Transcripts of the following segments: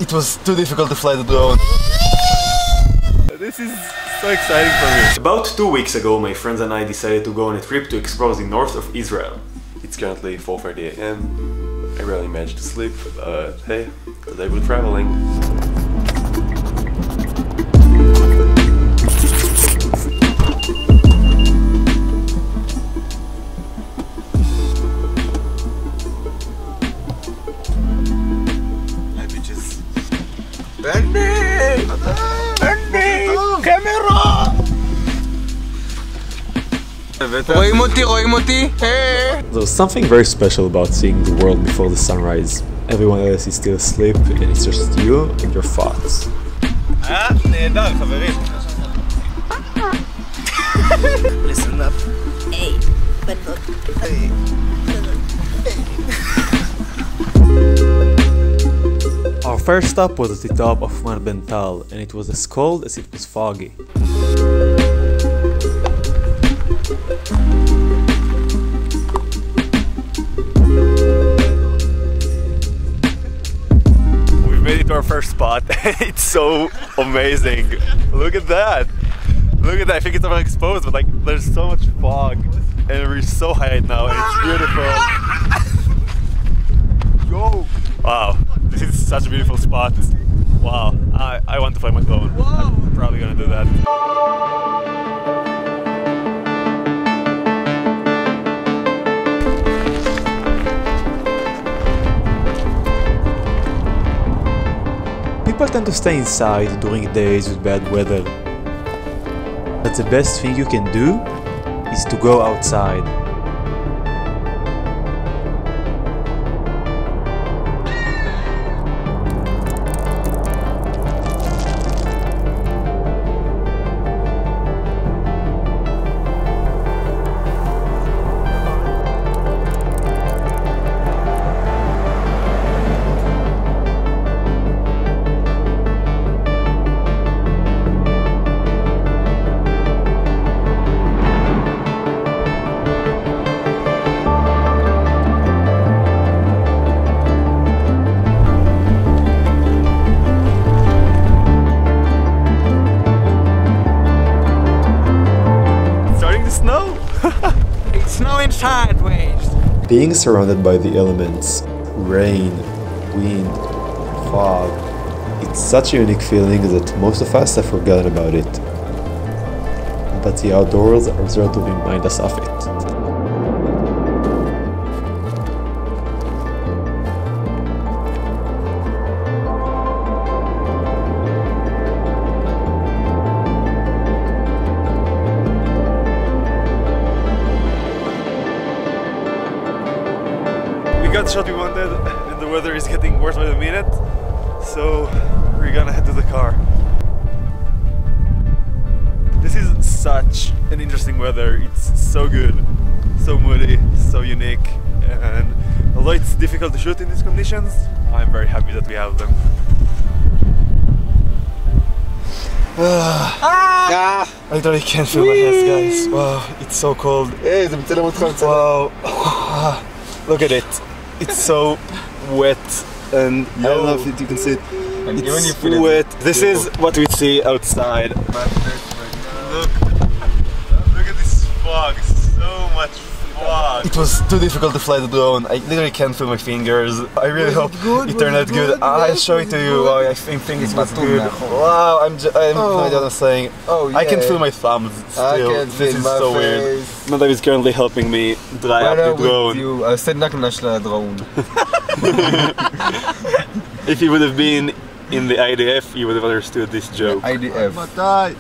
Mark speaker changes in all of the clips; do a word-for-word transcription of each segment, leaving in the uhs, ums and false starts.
Speaker 1: It was too difficult to fly the drone. This is so exciting for me.
Speaker 2: About two weeks ago, my friends and I decided to go on a trip to explore the north of Israel.
Speaker 3: It's currently four thirty a m I rarely manage to sleep, but hey, today we're traveling.
Speaker 1: Hi bitches. Bendy! Bendy! Camera! רואים אותי, רואים אותי?
Speaker 2: There's something very special about seeing the world before the sunrise. Everyone else is still asleep and it's just you and your thoughts.
Speaker 1: היה נהדר, חברים. Listen up.
Speaker 4: Hey, but look.
Speaker 1: Hey.
Speaker 2: Our first stop was at the top of Mount Bental, and it was as cold as it was foggy.
Speaker 3: We've made it to our first spot. It's so amazing. Look at that. Look at that. I think it's overexposed, but like there's so much fog, and we're so high right now, and it's beautiful. Yo! Wow, this is such a beautiful spot. Wow, I, I want to fly my drone. I'm probably gonna do that.
Speaker 2: People tend to stay inside during days with bad weather. But the best thing you can do is to go outside.
Speaker 1: It's snowing sideways.
Speaker 2: Being surrounded by the elements, rain, wind, fog, it's such a unique feeling that most of us have forgotten about it. But the outdoors are there to remind us of it.
Speaker 3: We got the shot we wanted, and the weather is getting worse by the minute, so we're gonna head to the car. This is such an interesting weather. It's so good, so moody, so unique, and although it's difficult to shoot in these conditions, I'm very happy that we have them.
Speaker 1: Ah. I literally can't feel my hands, guys. Wow, it's so cold.
Speaker 5: Hey, זה מצלם אותך מצלם.
Speaker 1: Wow. Look at it. It's so wet and
Speaker 5: I don't know if you can see it.
Speaker 1: it's wet. This is what we see outside. Look, look at this fog. So much fog. It was too difficult to fly the drone. I literally can't feel my fingers. I really hope it turned out good. I'll show it to you. Wow, I think, think it was good. Wow, I'm j I'm
Speaker 5: Oh.
Speaker 1: no idea what I'm saying.
Speaker 5: Oh,
Speaker 1: I can
Speaker 5: yeah.
Speaker 1: feel my thumbs still.
Speaker 5: can
Speaker 1: This
Speaker 5: feel
Speaker 1: is
Speaker 5: my
Speaker 1: so weird.
Speaker 5: face.
Speaker 1: Nadav is currently helping me dry up the drone.
Speaker 5: הסדנק של הדרון.
Speaker 1: If he would have been in the I D F, he would have understood this joke.
Speaker 5: I D F.
Speaker 3: מתי?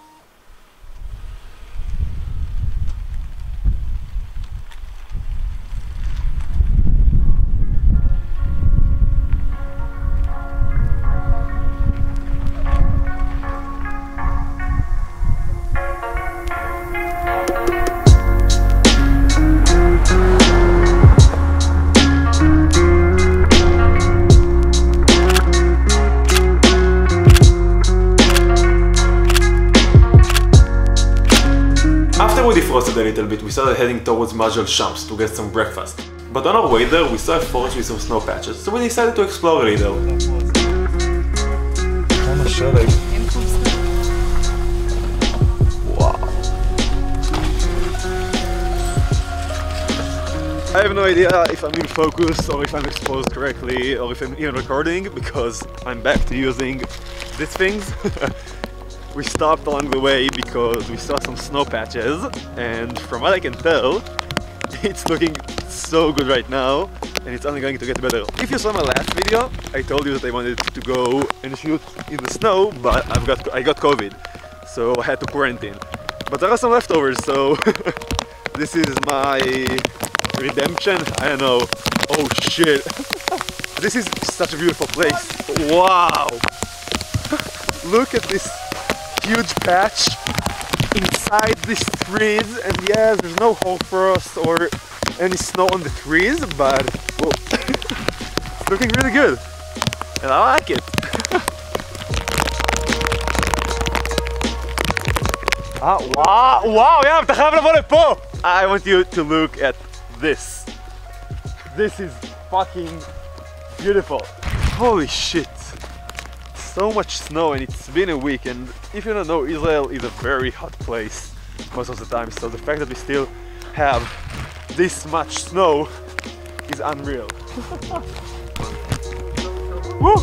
Speaker 2: We defrosted a little bit, we started heading towards Majal Shams to get some breakfast. But on our way there, we saw a forest with some snow patches, so we decided to explore a little.
Speaker 1: שלג.
Speaker 3: Wow. I have no idea if I'm in focus or if I'm exposed correctly or if I'm even recording because I'm back to using these things. We stopped along the way because we saw some snow patches and from what I can tell it's looking so good right now and it's only going to get better. If you saw my last video I told you that I wanted to go and shoot in the snow but I've got I got COVID so I had to quarantine. But there are some leftovers so this is my redemption? I don't know. Oh shit. This is such a beautiful place. Wow. Look at this huge patch inside these trees and yes, there's no hole frost or any snow on the trees but well, it's looking really good and I like it. Ah, wow, wow, yeah, אתה חייב לבוא לפה. I want you to look at this. This is fucking beautiful. Holy shit. So much snow and it's been a week and if you don't know, Israel is a very hot place most of the time so the fact that we still have this much snow is unreal. Woo!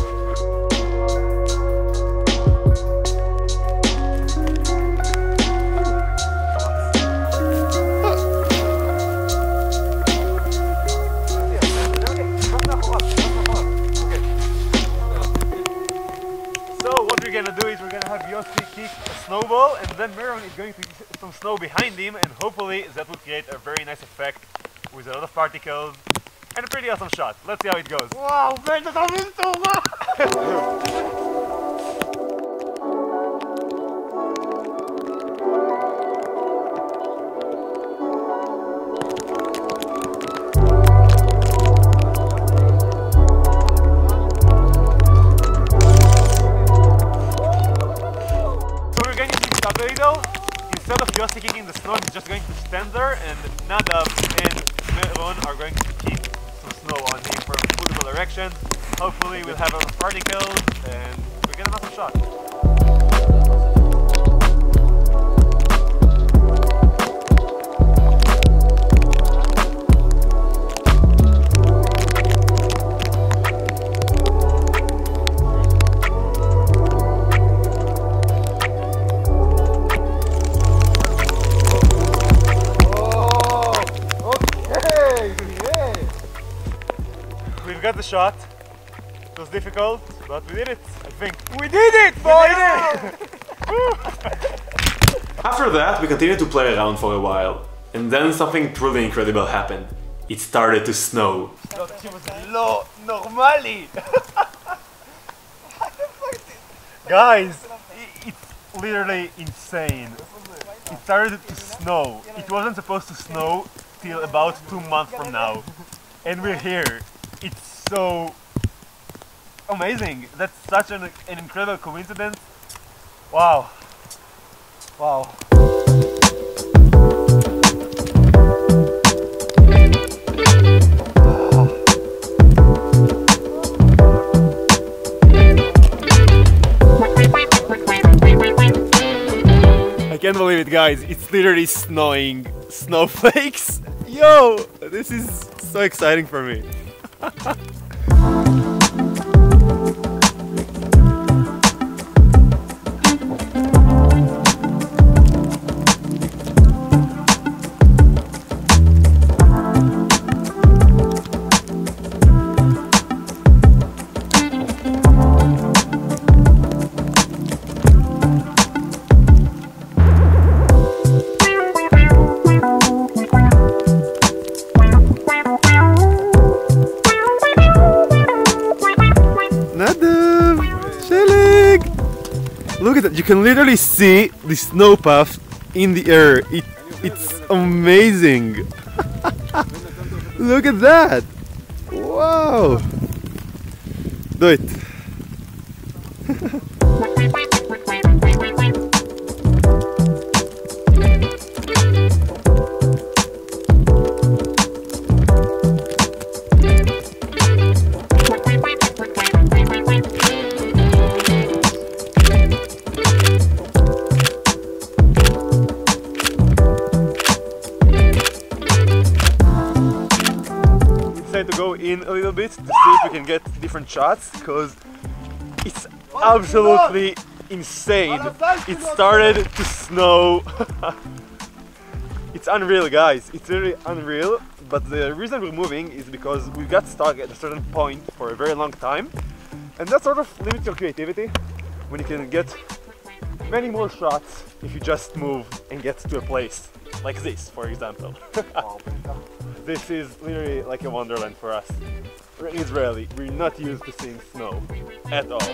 Speaker 3: Gonna do is we're gonna have Yossi kick a snowball and then Meron is going to get some snow behind him and hopefully that will create a very nice effect with a lot of particles and a pretty awesome shot. Let's see how it goes. Wow, man, that's amazing! Instead of Yossi kicking the snow, he's just going to stand there and Nadav and Meron are going to kick some snow on him for football erection. Hopefully we'll have a lot of particles and we'll get an awesome shot. We got the shot. It was difficult, but we did it, I think. We did it, boys! After that, we continued to play around for a while. And then something truly incredible happened. It started to snow. לא נורמלי! Guys, it's literally insane. It started to snow. It wasn't supposed to snow till about two months from now. And we're here. It's so amazing. That's such an, an incredible coincidence. Wow. Wow. I can't believe it, guys. It's literally snowing snowflakes. Yo, this is so exciting for me. Look at that, you can literally see the snow path in the air. It, it's amazing. Look at that. Wow. Do it. can get different shots because it's absolutely insane. It started to snow. It's unreal, guys. It's really unreal. But the reason we're moving is because we got stuck at a certain point for a very long time, and that sort of limits your creativity when you can get many more shots if you just move and get to a place like this, for example. This is literally like a wonderland for us. We're Israeli, we're not used to seeing snow at all.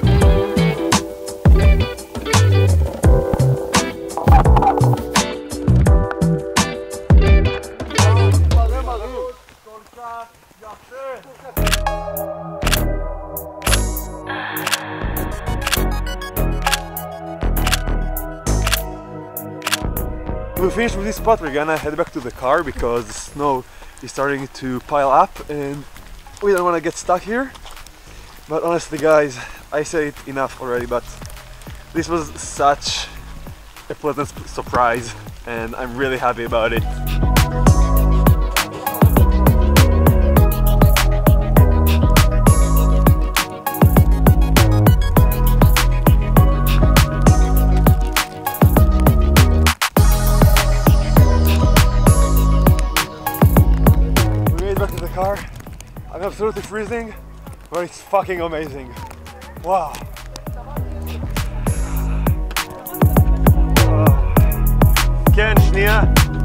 Speaker 3: We finished with this spot. We're gonna head back to the car because the snow is starting to pile up and we don't want to get stuck here. But honestly, guys, I say it enough already, but this was such a pleasant surprise and I'm really happy about it. Car. I'm absolutely freezing, but it's fucking amazing. Wow. כן, שנייה.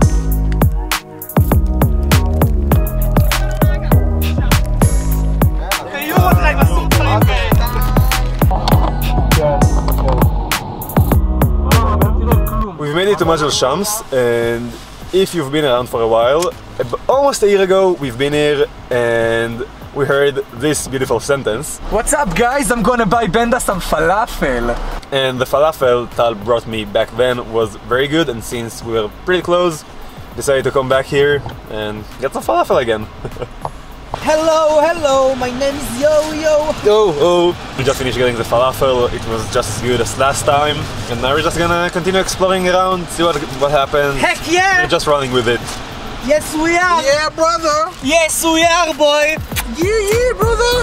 Speaker 3: We've made it to Majel Shams, and if you've been around for a while, almost a year ago we've been here and we heard this beautiful sentence.
Speaker 6: What's up, guys? I'm gonna buy Benda some falafel.
Speaker 3: And the falafel Tal brought me back then was very good, and since we were pretty close, decided to come back here and get some falafel again.
Speaker 6: Hello, hello, my name is Yo-Yo.
Speaker 3: Oh, oh. We just finished getting the falafel, it was just as good as last time, and now we're just gonna continue exploring around, see what, what happens.
Speaker 6: Heck yeah!
Speaker 3: We're just running with it.
Speaker 6: Yes, we are!
Speaker 5: Yeah, brother!
Speaker 6: Yes, we are, boy!
Speaker 5: Yeah, yeah, brother!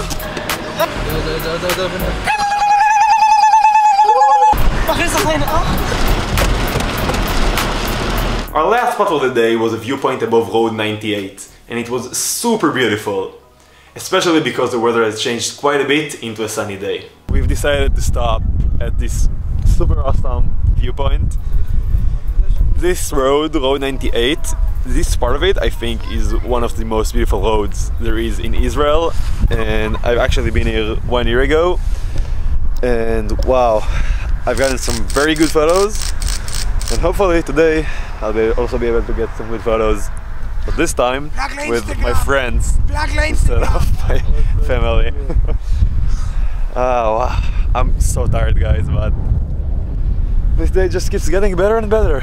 Speaker 3: Our last spot of the day was a viewpoint above Road ninety-eight, and it was super beautiful, especially because the weather has changed quite a bit into a sunny day. We've decided to stop at this super awesome viewpoint. This road, Road ninety-eight, this part of it I think is one of the most beautiful roads there is in Israel, and I've actually been here one year ago, and wow, I've gotten some very good photos, and hopefully today I'll be also be able to get some good photos, but this time with my friends instead of my family. Oh, wow. I'm so tired, guys, but this day just keeps getting better and better.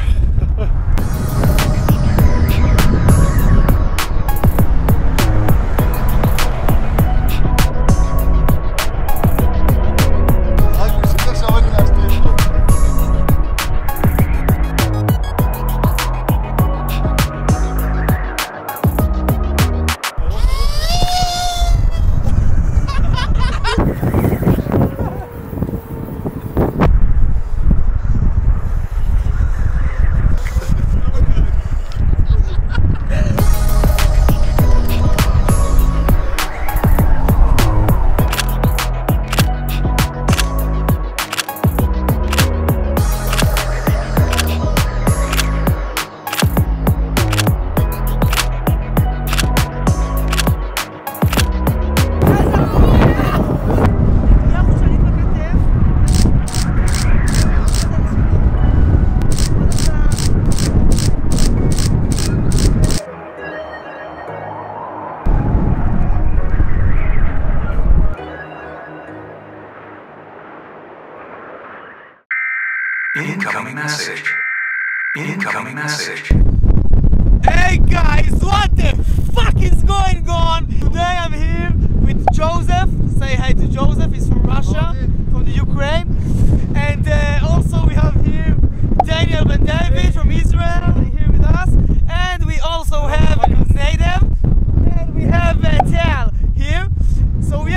Speaker 7: Incoming message. Incoming message.
Speaker 6: Hey guys, what the fuck is going on? Today I'm here with Joseph. Say hi to Joseph, he's from Russia, from the Ukraine. And uh, also we have here Daniel Ben David from Israel here with us. And we also have Nadev. And we have uh, Tal here. So we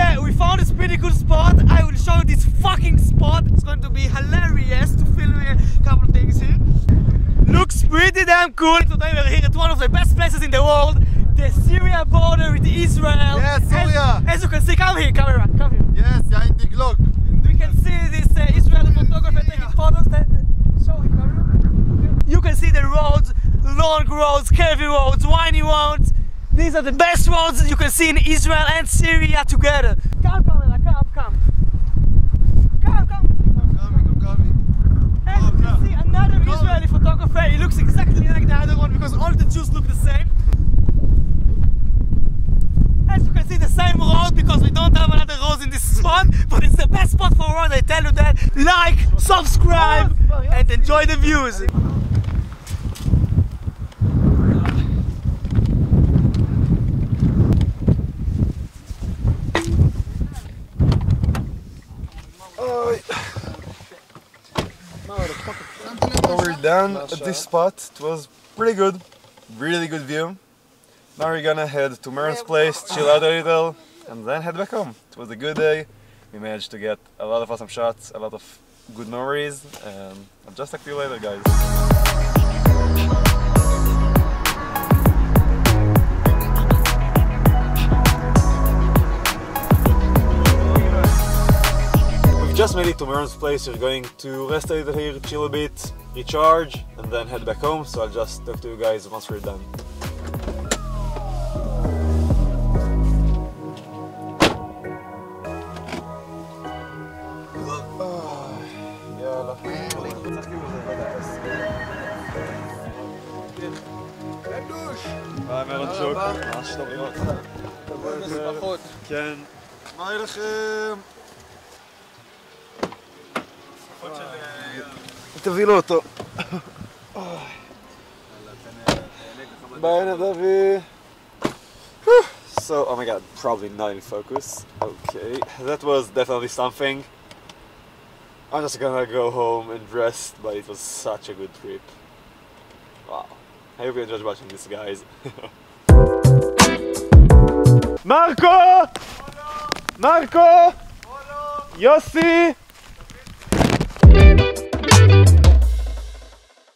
Speaker 6: damn cool. Today we're here at one of the best places in the world, the Syria border with Israel.
Speaker 1: Yes, Syria.
Speaker 6: As, as you can see, come here, camera, come here.
Speaker 1: Yes, yeah, in the Glock.
Speaker 6: We can see this uh, Israeli photographer taking photos. That, show him, camera. You can see the roads, long roads, curvy roads, windy roads. These are the best roads that you can see in Israel and Syria together. Come, camera, come, come. Come, come.
Speaker 1: I'm coming, I'm coming.
Speaker 6: And you can see another Israeli photographer. He looks exactly like the other one because all the Jews look the same. As you can see, the same road because we don't have another road in this spot, but it's the best spot for road. I tell you that. Like, subscribe, and enjoy the views.
Speaker 1: So we're done at this spot. It was pretty good, really good view. Now we're gonna head to Meron's place, chill out a little, and then head back home. It was a good day. We managed to get a lot of awesome shots, a lot of good memories, and I'll just talk to you later, guys.
Speaker 3: Just made it to Meron's place. We're going to rest a little here, chill a bit, recharge, and then head back home. So I'll just talk to you guys once we're done. ביי מרון שוק. ממש טוב לראות. כן.
Speaker 1: מה יהיה לכם? תביא לו אותו. Bye, Nadavi.
Speaker 3: So, oh my god, probably not in focus. Okay, that was definitely something. I'm just gonna go home and rest, but it was such a good trip. Wow. I hope you enjoyed watching this, guys. Marco! Marco! Yossi!